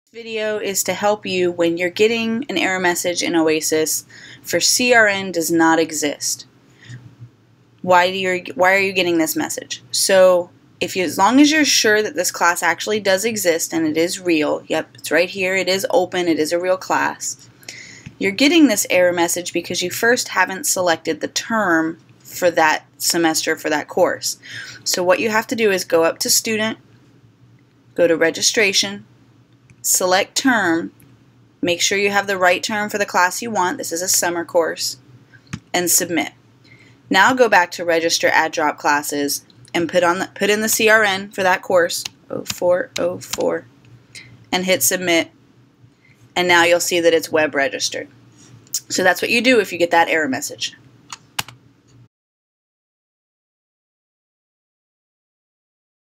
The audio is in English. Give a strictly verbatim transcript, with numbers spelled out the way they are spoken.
Video is to help you when you're getting an error message in Oasis for C R N does not exist. Why do you why are you getting this message? So if you, as long as you're sure that this class actually does exist and it is real, yep, it's right here, it is open, it is a real class, you're getting this error message because you first haven't selected the term for that semester, for that course. So what you have to do is go up to Student, go to Registration, select term, make sure you have the right term for the class you want, this is a summer course, and submit. Now go back to Register Add Drop Classes and put on the, put in the C R N for that course, oh four oh four, and hit submit, and now you'll see that it's web registered. So that's what you do if you get that error message.